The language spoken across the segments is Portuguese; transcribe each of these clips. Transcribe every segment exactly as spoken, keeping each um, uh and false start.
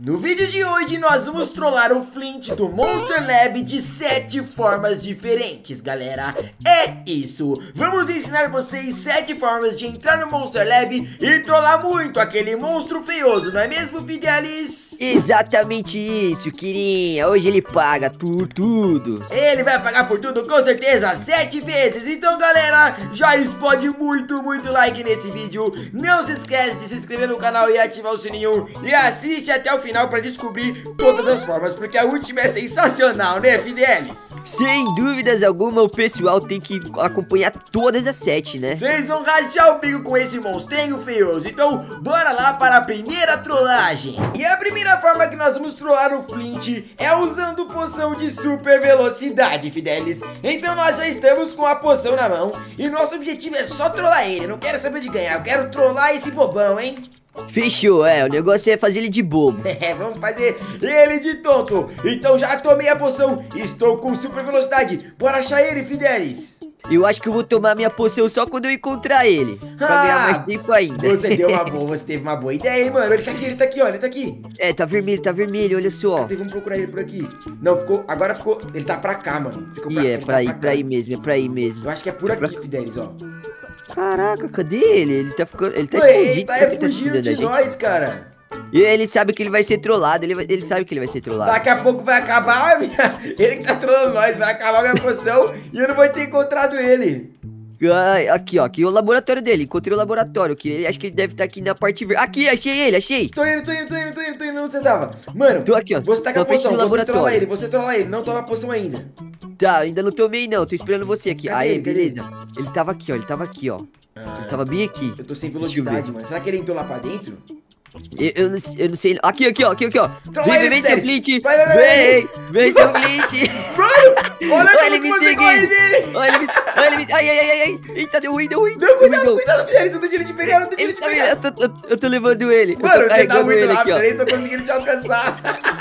No vídeo de hoje nós vamos trollar o Flint do Monster Lab de sete formas diferentes, galera. É isso, vamos ensinar vocês sete formas de entrar no Monster Lab e trollar muito aquele monstro feioso, não é mesmo, Fidelis? Exatamente isso, Kirinha, hoje ele paga por tudo. Ele vai pagar por tudo, com certeza, sete vezes. Então, galera, já explode muito, muito like nesse vídeo. Não se esquece de se inscrever no canal e ativar o sininho. E assiste até o final para descobrir todas as formas, porque a última é sensacional, né, Fidelis? Sem dúvidas alguma, o pessoal tem que acompanhar todas as sete, né? Vocês vão rachar o bico com esse monstrenho feioso. Então, bora lá para a primeira trollagem. E a primeira forma que nós vamos trollar o Flint é usando poção de super velocidade, Fidelis. Então nós já estamos com a poção na mão e nosso objetivo é só trollar ele. Eu não quero saber de ganhar, eu quero trollar esse bobão, hein? Fechou, é, o negócio é fazer ele de bobo. É, vamos fazer ele de tonto. Então já tomei a poção, estou com super velocidade. Bora achar ele, Fidelis. Eu acho que eu vou tomar minha poção só quando eu encontrar ele, pra Ah, ganhar mais tempo ainda. Você deu uma boa, você teve uma boa ideia, hein, mano. Ele tá aqui, ele tá aqui, ó, ele tá aqui. É, tá vermelho, tá vermelho, olha só. Cadê? Vamos procurar ele por aqui. Não, ficou, agora ficou, ele tá pra cá, mano. Ficou pra, Ih, é ele pra tá ir, cá. pra aí mesmo, é pra aí mesmo. Eu acho que é por aqui, Fidelis, ó. Caraca, cadê ele? Ele tá ficando, ele tá Ué, escondido. ele tá será que ele tá fugindo escondendo de da gente? nós, cara. E ele sabe que ele vai ser trollado, ele, vai- ele sabe que ele vai ser trollado. Daqui a pouco vai acabar a minha... Ele que tá trolando nós, vai acabar a minha poção e eu não vou ter encontrado ele. Ai, aqui, ó, aqui é o laboratório dele, encontrei o laboratório, que ele, acho que ele deve estar aqui na parte verde. Aqui, achei ele, achei. Tô indo, tô indo, tô indo, tô indo, tô indo, onde você tava? Mano, Tô aqui, ó, você tá com na a frente poção, do você trola laboratório. ele, você trola ele, não toma a poção ainda. Tá, ainda não tomei não, tô esperando você aqui. Cadê Aí, ele? Cadê beleza. Ele tava aqui, ó, ele tava aqui, ó. Ele tava bem aqui. Eu tô sem Deixa eu velocidade, ver. mano. Será que ele entrou lá pra dentro? Eu, eu, não, eu não sei. Aqui, aqui, ó, aqui, aqui, ó. Trola Vem, ele, vem, vem, seu Fidelis. Flint. Vai, vai, vai, Vem, vem, seu Flint. Mano, olha Olha como ele que me você corre seguindo. dele. Olha ele me olha ele me Ai, ai, ai, ai. Eita, deu ruim, deu ruim. Não, cuidado, Deu. cuidado, Fidelis, não deixa ele te pegar, não deixa ele Ele te tá, pegar. eu, tô, eu, eu tô levando ele. Eu tô Mano, você tá carregando muito ele aqui, rápido, ó. eu nem tô conseguindo te alcançar.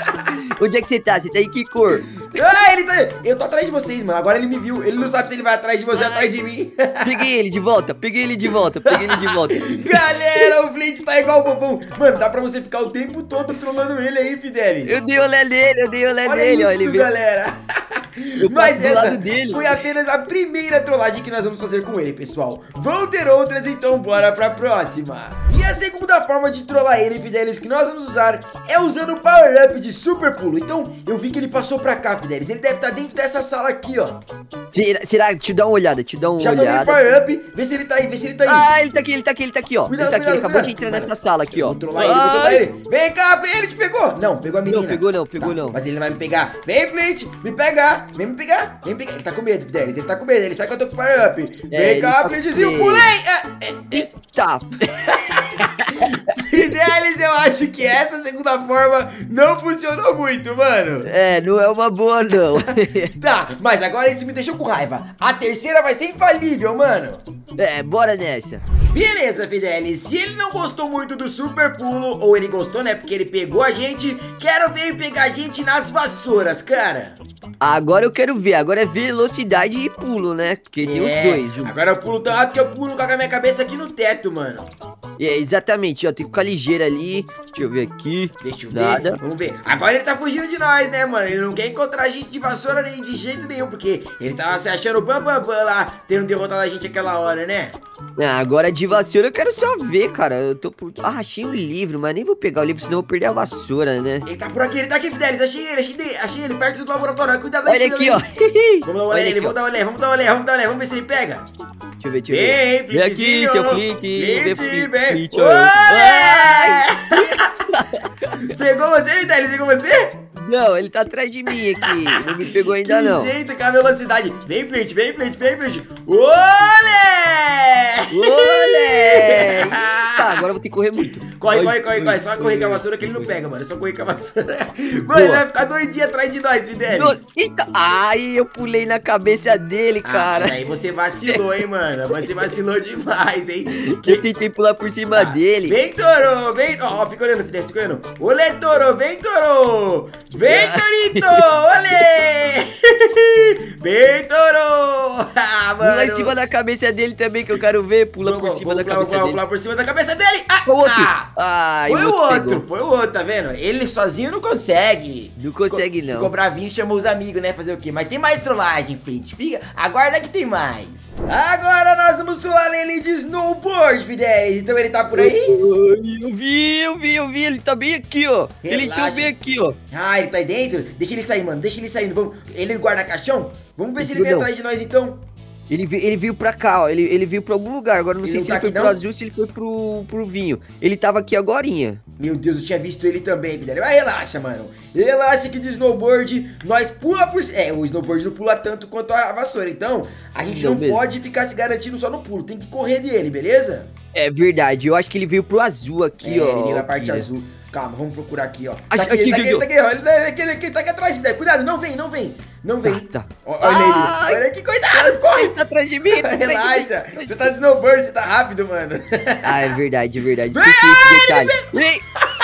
Onde é que você tá? Você tá em que cor? Ah, ele tá... Eu tô atrás de vocês, mano. Agora ele me viu. Ele não sabe se ele vai atrás de você ou atrás de mim. Peguei ele de volta, peguei ele de volta, peguei ele de volta. Galera, o Flint tá igual o bobão. Mano, dá pra você ficar o tempo todo trolando ele aí, Fidelis. Eu dei olé nele, eu dei olé Olha nele, isso, ó. Ele veio. galera. Eu Mas passo do essa lado dele. foi apenas a primeira trollagem que nós vamos fazer com ele, pessoal. Vão ter outras, então bora pra próxima. E a segunda forma de trollar ele, Fidelis, que nós vamos usar é usando o Power Up de Super Pulo. Então, eu vi que ele passou pra cá, Fidelis. Ele deve estar dentro dessa sala aqui, ó. Será, será? Deixa eu dar uma olhada, deixa eu dar uma Já tomei o olhada. Power Up. Vê se ele tá aí, vê se ele tá aí. Ah, ele tá aqui, ele tá aqui, ele tá aqui, ó. Cuidado, ele tá aqui, cuidado, ele acabou cuidado. de entrar Mano, nessa sala aqui, ó. Vou trollar ele, vou trollar Ai. ele. Vem cá, ele te pegou. Não, pegou a menina. Não, pegou não, pegou Tá, não. mas ele não vai me pegar. Vem, Flint, me pegar. Vem me pegar, vem me pegar. Ele tá com medo, Fidelis, ele tá com medo. Ele sabe que eu tô com Power Up. Vem É, ele cá, tá com Flintzinho, medo. pulei. É, é, é. Eita! Fidelis, eu acho que essa segunda forma não funcionou muito, mano. É, não é uma boa, não. Tá, mas agora isso me deixou com raiva. A terceira vai ser infalível, mano. É, bora nessa. Beleza, Fidelis, se ele não gostou muito do super pulo, ou ele gostou, né, porque ele pegou a gente, quero ver ele pegar a gente nas vassouras, cara. Agora eu quero ver, agora é velocidade e pulo, né? Porque tem os É, dois juntos. agora eu pulo tão rápido que eu pulo com a minha cabeça aqui no teto, mano. É, exatamente, ó, tem que ficar ligeiro ali. Deixa eu ver aqui. Deixa eu ver, Nada. vamos ver. Agora ele tá fugindo de nós, né, mano? Ele não quer encontrar a gente de vassoura nem de jeito nenhum, porque ele tava se achando bam, bam, bam lá, tendo derrotado a gente aquela hora, né? Ah, agora de vassoura eu quero só ver, cara. Eu tô por... Ah, achei um livro, mas nem vou pegar o livro, senão eu vou perder a vassoura, né? Ele tá por aqui, ele tá aqui, Fidelis, achei ele, achei ele, achei ele perto do laboratório, cuidado aí, Olha cuidado aqui, aí. ó. Vamos dar uma olhada Olha nele, aqui, vamos ó. dar uma olhada, vamos dar uma olhada, vamos dar uma olhada, vamos ver se ele pega. Deixa eu ver, deixa eu Vem, ver. Vem aqui, Flintzinho. seu Flint. Flint, Flint, vem. Flint, Olé! Pegou você, Fidelis, pegou você? Não, ele tá atrás de mim aqui. Não me pegou ainda, que não. jeito, com a velocidade. Vem, Flint, vem, Flint, vem, Flint. Olé! Olé! Tá, agora eu vou ter que correr muito. Corre, Ai, corre, corre, ai, corre. Só ai, correr com a ai, vassoura que ele não ai. pega, mano. É só correr com a vassoura. Mano, Boa. ele vai ficar doidinho atrás de nós, Fidelis. Nossa, eita. Ai, eu pulei na cabeça dele, cara. Ah, aí você vacilou, hein, mano. Você vacilou demais, hein. Eu tentei pular por cima Ah, dele. Vem, Toro, vem. Ó, ó, fica olhando, Fidelis, fica olhando. Olê, Toro, vem, Toro. Vem, Torito, olê. Vem, Toro. Ah, mano. Pula em cima da cabeça dele também, que eu quero ver. Pula Vamos, por cima vamos da pular, cabeça vamos dele. pular por cima da cabeça dele. Ah, O outro. ah. Ai, Foi o outro, pegou. foi o outro, tá vendo? Ele sozinho não consegue. Não consegue, Ficou- não. Ficou bravinho e chamou os amigos, né? Fazer o quê? Mas tem mais trollagem, Flint. Fica, aguarda que tem mais. Agora nós vamos trollar ele de snowboard, Fidelis. Então ele tá por aí? Ai, eu vi, eu vi, eu vi. Ele tá bem aqui, ó. Ele Relaxa. entrou bem aqui, ó. Ah, ele tá aí dentro? Deixa ele sair, mano. Deixa ele sair. Vamos... Ele guarda caixão? Vamos ver se ele vem Não. atrás de nós, então. Ele, vi- ele veio pra cá, ó. Ele, ele veio pra algum lugar. Agora eu não Ele sei não se tá ele foi aqui, pro não? azul ou se ele foi pro, pro vinho. Ele tava aqui agorinha. Meu Deus, eu tinha visto ele também, Fidelis. Mas relaxa, mano. Relaxa que de snowboard nós pula por... É, o snowboard não pula tanto quanto a vassoura. Então, a gente Não não mesmo. pode ficar se garantindo só no pulo. Tem que correr dele, beleza? É verdade. Eu acho que ele veio pro azul aqui, É, ó. ele veio na parte Kira. azul. Calma, vamos procurar aqui, ó. Acho- Tá aqui, aqui, tá aqui, viu? tá aqui, ó. Ele tá aqui, ele aqui, ele aqui, tá aqui atrás, Fidelis. Cuidado, não vem, não vem. Não vem. Tá, tá. Ó, Olha ele. Ai. Olha aqui, cuidado, corre. Ele tá atrás de mim, tá atrás de mim. Relaxa. Você tá de snowboard, você tá rápido, mano. Ah, é verdade, é verdade. Esqueci esse detalhe. Ei!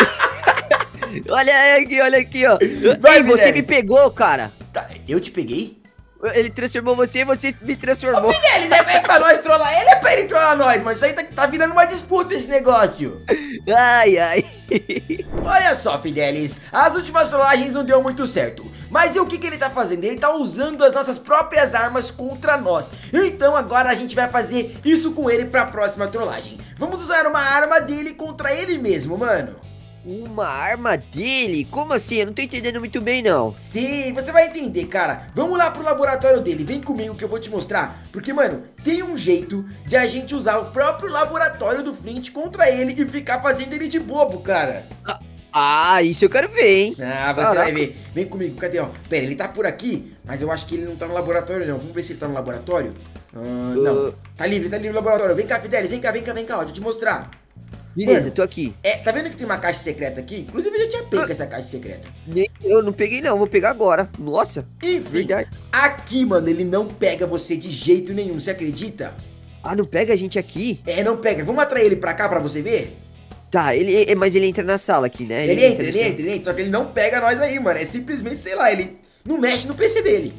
Olha aqui, olha aqui, ó. Vai, Ei, você Fidelis. me pegou, cara. Tá, eu te peguei? Ele transformou você e você me transformou. Fidelis, é, é pra nós trollar ele, é pra ele trollar nós, mas isso aí tá, tá virando uma disputa esse negócio. Ai, ai. Olha só, Fidelis, as últimas trollagens não deu muito certo. Mas e o que, que ele tá fazendo? Ele tá usando as nossas próprias armas contra nós. Então agora a gente vai fazer isso com ele pra próxima trollagem. Vamos usar uma arma dele contra ele mesmo, mano. Uma arma dele? Como assim? Eu não tô entendendo muito bem, não. Sim, você vai entender, cara. Vamos lá pro laboratório dele, vem comigo que eu vou te mostrar. Porque, mano, tem um jeito de a gente usar o próprio laboratório do Flint contra ele e ficar fazendo ele de bobo, cara. Ah, isso eu quero ver, hein? Ah, você Caraca. vai ver. Vem comigo, cadê, ó? Pera, ele tá por aqui, mas eu acho que ele não tá no laboratório, não. Vamos ver se ele tá no laboratório. Ah, não, Uh. tá livre, tá livre no laboratório. Vem cá, Fidelis, vem cá, vem cá, vem cá, ó, deixa eu te mostrar. Beleza, Mano. tô aqui. É, tá vendo que tem uma caixa secreta aqui? Inclusive eu já tinha pego essa caixa secreta. Nem- Eu não peguei, não. Vou pegar agora. Nossa. Enfim, Verdade. aqui, mano, ele não pega você de jeito nenhum, você acredita? Ah, não pega a gente aqui? É, não pega. Vamos atrair ele pra cá pra você ver? Tá, ele, é- mas ele entra na sala aqui, né? Ele, entra, ele nesse- entra, ele entra. Só que ele não pega nós aí, mano. É simplesmente, sei lá, ele não mexe no P C dele.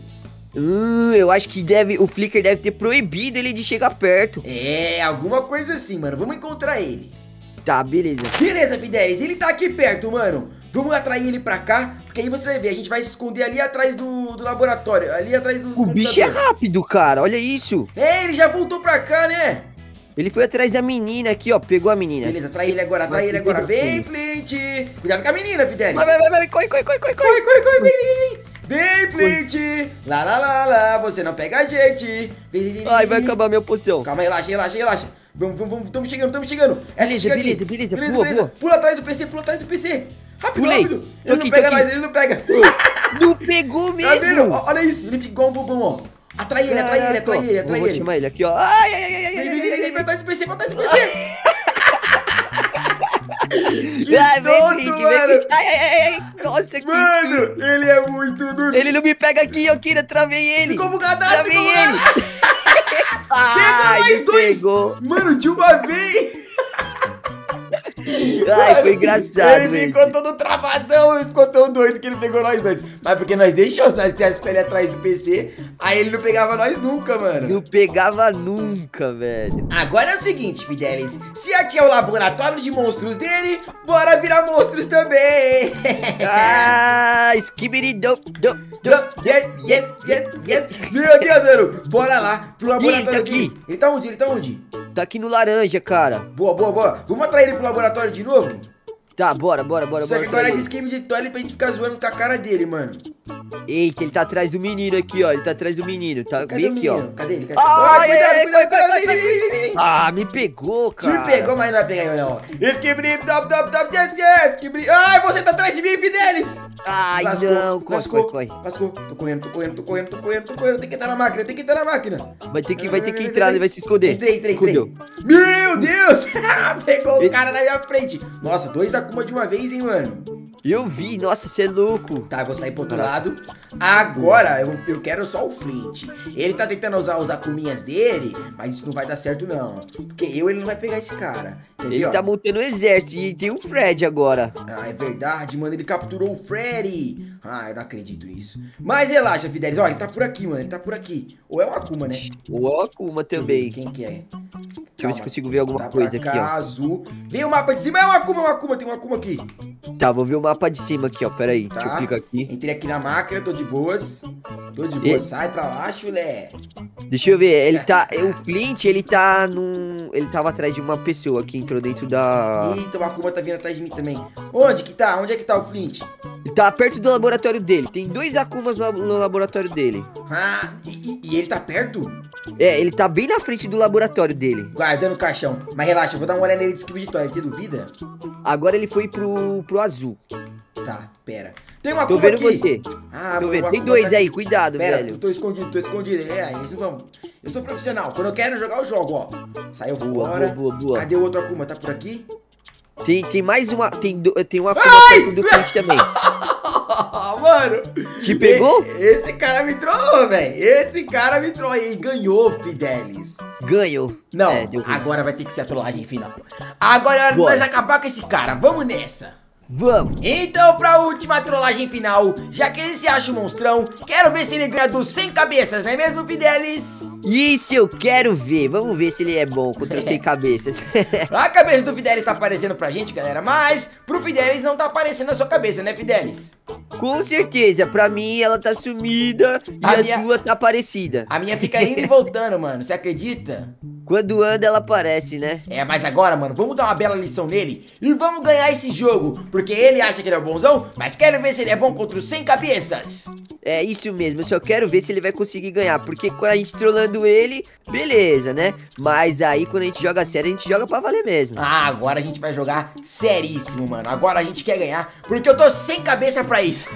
Hum, eu acho que deve, o Flicker deve ter proibido ele de chegar perto. É, alguma coisa assim, mano. Vamos encontrar ele. Tá, beleza. Beleza, Fidelis, ele tá aqui perto, mano. Vamos atrair ele pra cá, porque aí você vai ver, a gente vai se esconder ali atrás do, do laboratório, ali atrás do O bicho é rápido, cara. Olha isso. É, ele já voltou pra cá, né? Ele foi atrás da menina aqui, ó. Pegou a menina. Beleza, atrai ele agora, atrai Mas ele que agora. coisa Vem, Flint. Cuidado com a menina, Fidelis. Vai, vai, vai, vai. Corre, corre, corre, corre, corre. Corre, corre, corre, vem, vem, vem. Vem, Flint. Lá, lá, lá, lá, você não pega a gente. Vem, vem, vem, Ai, vai vem. acabar minha poção. Calma, relaxa, relaxa, relaxa. Vamos, vamos, vamos, estamos chegando, estamos chegando. Essa Beleza, chega aqui. beleza, beleza, pula, pula. Pula atrás do P C, pula atrás do P C. Rápido, Pulei. rápido. Tô Ele aqui, não tô pega aqui. nós, ele não pega. Não pegou Tá vendo? mesmo. Ó, olha isso, ele fica igual um bobão, ó. Atrai ele, atrai ele, Caraca, atrai ó. ele, atrai Vou ele. chamar ele aqui, ó. Ai, ai, ai, ai, ai, Vem, ai, vem, vem, ai, vem, pra trás do P C, pra trás do P C. Que ai, vem, tonto, Flint, vem, mano. Flint. Ai, ai, ai, ai. Nossa, que Mano, susto. ele é muito noob. Ele não me pega aqui, eu queria travei ele. Ficou bugadaço, Travei ficou ele. bugadaço. Ai, Pegou nós me dois. pegou. Mano, de uma vez. Ai, Mano, foi engraçado, Ele velho. ficou todo travadão, ele ficou tão doido que ele pegou nós dois. Mas porque nós deixamos, nós tivemos pra ele atrás do P C, aí ele não pegava nós nunca, mano. Não pegava nunca, velho. Agora é o seguinte, Fidelis, se aqui é o laboratório de monstros dele, bora virar monstros também. Ah, skibidi dop, dop, dop. Yes, yes, yes, yes. Meu Deus, mano, bora lá pro laboratório Ih, ele tá aqui. dele. Ele tá onde? Ele tá onde? Tá aqui no laranja, cara. Boa, boa, boa. Vamos atrair ele pro laboratório de novo? Tá, bora, bora, bora, Só bora. que agora é pra de ele. esquema de toalha pra gente ficar zoando com a cara dele, mano. Eita, ele tá atrás do menino aqui, ó. Ele tá atrás do menino. Tá Cadê bem o aqui, menino? ó. Cadê ele? Cadê? Ai, Ai, ai, cuidado, cuidado, vai, vai, cuidado. vai, Vem, vem, vem, vem. Ah, me pegou, cara. Te pegou, mas não vai pegar eu não. Esquibri, top, top, top, yes, yes. Esquibri. Ai, você tá atrás de mim, Fidelis. Ai, Lascou, não. Corre, lascou, corre, corre. lascou. Tô correndo, tô correndo, tô correndo, tô correndo, tô correndo. Tem que entrar na máquina, tem que entrar na máquina. Vai ter que, vai ter que entrar, ele vai se esconder. Entrei, entrei, entrei. Escondeu. Meu Deus. Pegou o Ele- cara na minha frente. Nossa, dois Akuma de uma vez, hein, mano. Eu vi, nossa, você é louco. Tá, eu vou sair pro outro lado. Agora, eu, eu quero só o Flint. Ele tá tentando usar os Akuminhas dele, mas isso não vai dar certo, não. Porque eu, ele não vai pegar esse cara. Quer Ele ver, tá ó? montando um exército e tem o Fred agora. Ah, é verdade, mano. Ele capturou o Freddy. Ah, eu não acredito nisso. Mas relaxa, Fidelis. Olha, ele tá por aqui, mano. Ele tá por aqui. Ou é o Akuma, né? Ou é o Akuma também. Quem que é? Deixa eu Calma, ver se consigo ver alguma tá coisa pra aqui, cá, ó. azul. Vem o mapa de cima. É o Akuma, é o Akuma. Tem um Akuma aqui. Tá, vou ver o mapa de cima aqui, ó. Pera aí, deixa eu Tá. clicar aqui. Entrei aqui na máquina, tô de boas. Tô de boas. Sai pra lá, chulé. Deixa eu ver, ele tá. O Flint, ele tá num. Ele tava atrás de uma pessoa que entrou dentro da. Eita, o Akuma tá vindo atrás de mim também. Onde que tá? Onde é que tá o Flint? Ele tá perto do laboratório dele. Tem dois Akumas no, no laboratório dele. Ah, e, e- e ele tá perto? É, ele tá bem na frente do laboratório dele. Guardando o caixão. Mas relaxa, eu vou dar uma olhada nele de Skip Vitória. Você duvida? Agora ele foi pro, pro azul. Tá, pera. Tem um Tô Akuma vendo aqui. você. Ah, Tô mano, vendo. o Tem Akuma dois tá aí, aqui. cuidado, Pera, velho. tô escondido, tô escondido. É, eles não vão. Eu sou profissional. Quando eu quero jogar, eu jogo, ó. Saiu Boa, fora. boa, boa, boa. Cadê o outro Akuma? Tá por aqui? Tem, tem mais uma. Tem, do- tem um Akuma Ai! perto do Flint também. Mano! Te pegou? E- Esse cara me trollou, velho. Esse cara me trollou e ganhou, Fidelis. Ganhou. Não, É, deu ruim. agora vai ter que ser a trollagem final. Agora é hora de Bora. nós acabar com esse cara. Vamos nessa. Vamos. Então, pra última trollagem final, já que ele se acha um monstrão, quero ver se ele ganha dos cem cabeças, não é mesmo, Fidelis? Isso eu quero ver. Vamos ver se ele é bom contra os sem cabeças. A cabeça do Fidelis tá aparecendo pra gente, galera, mas pro Fidelis não tá aparecendo a sua cabeça, né, Fidelis? Com certeza. Pra mim ela tá sumida e A a, minha- sua tá parecida. A minha fica indo e voltando, mano, você acredita? Quando anda ela aparece, né? É, mas agora, mano, vamos dar uma bela lição nele e vamos ganhar esse jogo, porque ele acha que ele é bonzão, mas quero ver se ele é bom contra os cem cabeças. É isso mesmo, eu só quero ver se ele vai conseguir ganhar. Porque quando a gente trollando ele, beleza, né? Mas aí quando a gente joga sério, a gente joga pra valer mesmo. Ah, agora a gente vai jogar seríssimo, mano. Agora a gente quer ganhar, porque eu tô sem cabeça pra isso.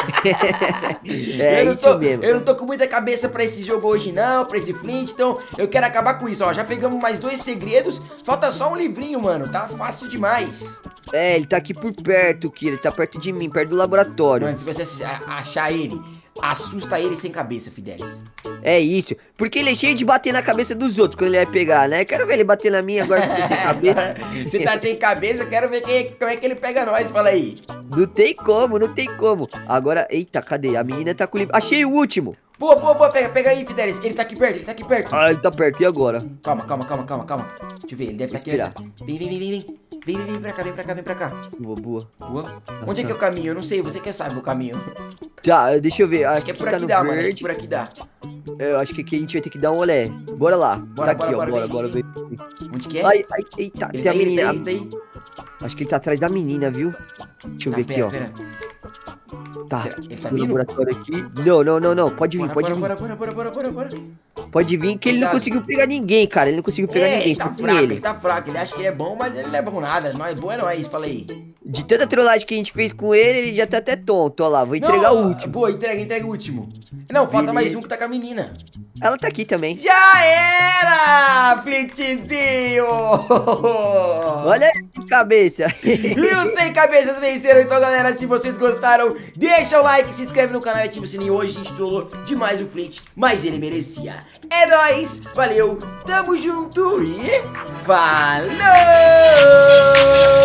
É eu não isso tô, mesmo. Eu não tô com muita cabeça pra esse jogo hoje não, pra esse Flint, então eu quero acabar com isso, ó. Já pegamos mais dois segredos, falta só um livrinho, mano. Tá fácil demais. É, ele tá aqui por perto, Kira. Ele tá perto de mim, perto do laboratório. Mano, se você a- achar ele, assusta ele sem cabeça, Fidelis. É isso. Porque ele é cheio de bater na cabeça dos outros quando ele vai pegar, né? Quero ver ele bater na minha agora que eu tô sem cabeça. Você tá sem cabeça, eu quero ver quem, como é que ele pega nós, fala aí. Não tem como, não tem como. Agora, eita, cadê? A menina tá com o livro. Achei o último. Boa, boa, boa, pega, pega aí, Fidelis. Ele tá aqui perto, ele tá aqui perto. Ah, ele tá perto, e agora? Calma, calma, calma, calma, calma. Deixa eu ver, ele deve estar aqui. Esperar. nessa- Vem, vem, vem, vem, vem. Vem, vem, vem pra cá, vem pra cá, vem pra cá. Boa, boa. Boa. Onde é que é o caminho? Eu não sei, você que sabe o caminho. Tá, deixa eu ver. Acho que é por tá aqui no dá, mano. Acho que verde. por aqui dá. Eu acho que aqui a gente vai ter que dar um olé. Bora lá. Bora, tá aqui, bora, ó. bora, Bora, vem, bora, vem. vem. Onde que é? Ai, ai, eita. Ele Tem a tá aí, ele menina. tá aí, ele tá aí. Acho que ele tá atrás da menina, viu? Deixa eu Tá, ver aqui, pera, ó. pera. Tá. Será? Ele tá No vindo? laboratório aqui. Não, não, não, não. Pode vir, Bora, pode bora, vir. bora, bora, bora, bora, bora, bora. Pode vir que ele não Cuidado. conseguiu pegar ninguém, cara. Ele não conseguiu pegar É, ninguém. ele tá só tem fraco, ele. ele tá fraco. Ele acha que ele é bom, mas ele não é bom nada. Nós bom é nós, fala aí. De tanta trollagem que a gente fez com ele, ele já tá até tonto. Ó lá, vou entregar Não, o último. Boa, entrega, entrega o último. Não, falta Beleza. mais um que tá com a menina. Ela tá aqui também. Já era, Flintzinho! Olha aí, que cabeça. E os cem cabeças venceram. Então, galera, se vocês gostaram, deixa o like, se inscreve no canal e ativa o sininho. Hoje a gente trollou demais o Flint, mas ele merecia. É nóis, valeu, tamo junto e falou!